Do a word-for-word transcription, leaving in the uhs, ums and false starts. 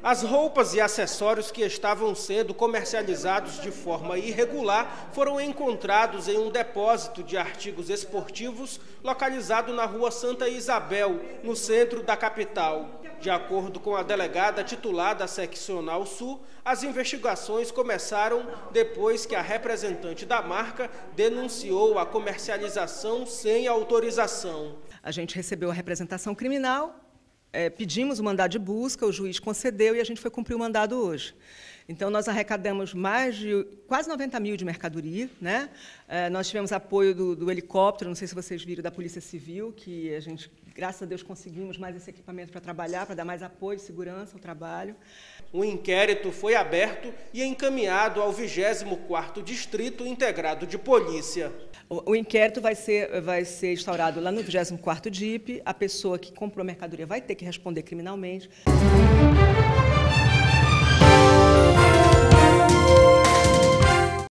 As roupas e acessórios que estavam sendo comercializados de forma irregular foram encontrados em um depósito de artigos esportivos localizado na rua Santa Isabel, no centro da capital. De acordo com a delegada titular da Seccional Sul, as investigações começaram depois que a representante da marca denunciou a comercialização sem autorização. A gente recebeu a representação criminal, É, pedimos o mandado de busca, o juiz concedeu e a gente foi cumprir o mandado hoje. Então, nós arrecadamos mais de quase noventa mil de mercadoria, né? É, nós tivemos apoio do, do helicóptero, não sei se vocês viram, da Polícia Civil, que a gente, graças a Deus, conseguimos mais esse equipamento para trabalhar, para dar mais apoio e segurança ao trabalho. O inquérito foi aberto e encaminhado ao vigésimo quarto Distrito Integrado de Polícia. O, o inquérito vai ser, vai ser instaurado lá no vigésimo quarto D I P, a pessoa que comprou a mercadoria vai ter que responder criminalmente.